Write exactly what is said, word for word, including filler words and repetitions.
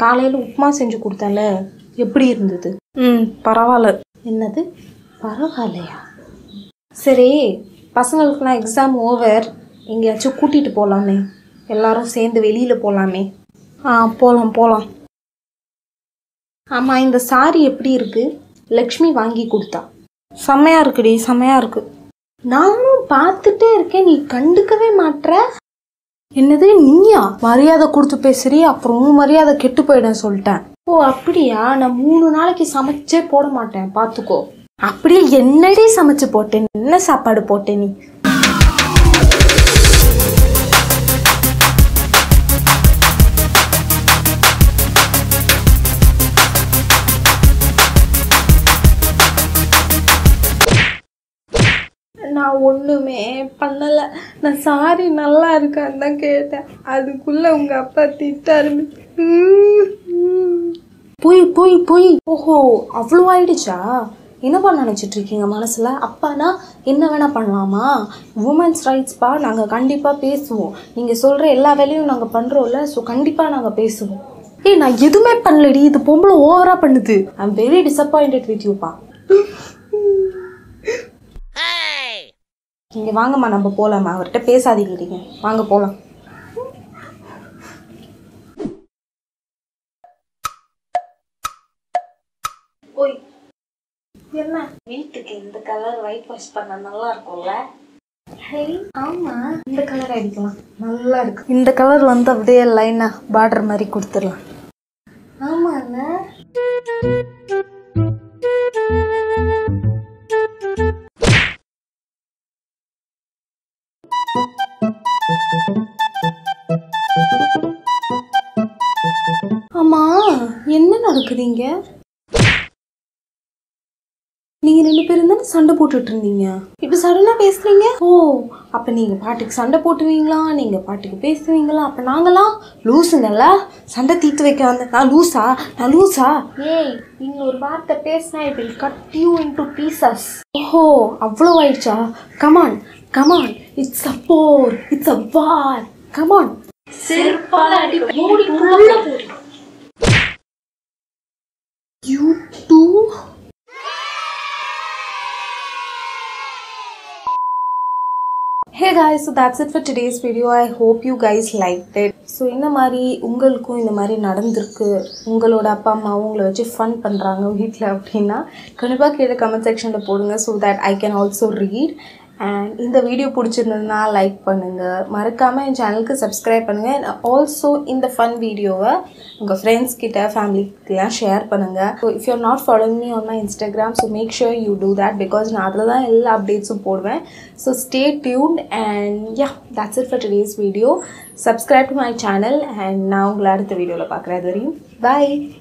காலையில் உப்புமா செஞ்சு கொடுத்தேன்ல, எப்படி இருந்தது? ம் பரவாயில்ல. என்னது பரவாயில்லையா? சரி, பசங்களுக்குலாம் எக்ஸாம் ஓவர், எங்கேயாச்சும் கூட்டிகிட்டு போகலாமே, எல்லோரும் சேர்ந்து வெளியில் போகலாமே. ஆ போகலாம் போகலாம். ஆமாம், இந்த சாரி எப்படி இருக்குது? லக்ஷ்மி வாங்கி கொடுத்தா. செம்மையாக இருக்குடி, செம்மையாக இருக்குது. நானும் பார்த்துட்டே இருக்கேன், நீ கண்டுக்கவே மாட்ற. என்னது நீயா? மரியாதை கொடுத்து பேசுறீ, அப்புறம் மரியாதை கெட்டு போயிடும் சொல்லிட்டேன். ஓ அப்படியா? நான் மூணு நாளைக்கு சமைச்சே போட மாட்டேன், பார்த்துக்கோ. அப்படியே என்னடி சமைச்சு போட்டேன்? என்ன சாப்பாடு போட்டேன் நீ? நான் ஒன்றுமே பண்ணலை. நான் சாரி நல்லா இருக்கான்னு தான் கேட்டேன். அதுக்குள்ளே உங்கள் அப்பா திட்ட ஆரம்பிச்சு. போய் போய் போய். ஓஹோ அவ்வளோ ஆயிடுச்சா? என்னப்பா நினச்சிட்ருக்கீங்க மனசில்? அப்பானா என்ன வேணால் பண்ணலாமா? உமன்ஸ் ரைட்ஸ்ப்பா, நாங்கள் கண்டிப்பாக பேசுவோம். நீங்கள் சொல்கிற எல்லா வேலையும் நாங்கள் பண்ணுறோம்ல, ஸோ கண்டிப்பாக நாங்கள் பேசுவோம். ஏய் நான் எதுவுமே பண்ணலடி, இது பொம்பளை ஓவராக பண்ணுது. I am very disappointed with யூப்பா. நீங்கள் வாங்கம்மா, நம்ம போகலாமா? அவர்கிட்ட பேசாதீங்க, வாங்க போகலாம். ஓய் என்ன வீட்டுக்கு இந்த கலர் ஒயிட் வாஷ் பண்ண நல்லா இருக்கும்ல? ஹரி ஆமாம், இந்த கலர் அடிக்கலாம், நல்லா இருக்கு. இந்த கலர் வந்து அப்படியே லைனாக பார்டர் மாதிரி கொடுத்துடலாம். ஆமாண்ண. ஆமா என்ன நடக்குதுங்க? நீங்க ரெண்டு பேரும் தானே சண்டை போட்டுட்டு இருந்தீங்க, இப்ப சடனா பேசுறீங்க. ஓ அப்ப நீங்க பாட்டுக்கு சண்டை போட்டுவீங்களா, நீங்க பாட்டுக்கு பேசுவீங்களா? அப்ப நாங்களாம் லூசுங்கல்ல, சண்டை தீர்த்து வைக்க வந்த. நான் லூசா? நான் லூசா? ஏய் நீங்க ஒரு வார்த்தை பேசினா it will cut you into pieces. ஓஹோ அவ்வளோ ஆயிடுச்சா? Come on come on, it's a war, it's a war. Come on. செருப்பால அடி மூடி புள்ள போடு. You too. Hey guys, so that's it for today's video. I hope you guys liked it. So இந்த மாதிரி உங்களுக்கும் இந்த மாதிரி நடந்திருக்கு, உங்களோட அப்பா அம்மா உங்களை வச்சு ஃபன் பண்ணுறாங்க வீட்டில் அப்படின்னா கண்டிப்பாக கீழே கமெண்ட் செக்ஷனில் போடுங்க, so that I can also read. And இந்த வீடியோ பிடிச்சிருந்ததுன்னா லைக் பண்ணுங்கள், மறக்காமல் என் சேனலுக்கு சப்ஸ்கிரைப் பண்ணுங்கள். அண்ட் ஆல்சோ இந்த ஃபன் வீடியோவை உங்கள் ஃப்ரெண்ட்ஸ் கிட்ட ஃபேமிலிக்கெலாம் ஷேர் பண்ணுங்கள். So if you're not following me on my Instagram, so make sure you do that, because நான் அதில் தான் எல்லா அப்டேட்ஸும் போடுவேன். So stay tuned and yeah, that's it for today's video. Subscribe to my channel and நான் உங்களை அடுத்த வீடியோவில் பார்க்குறேன். அது வரையும் பாய்.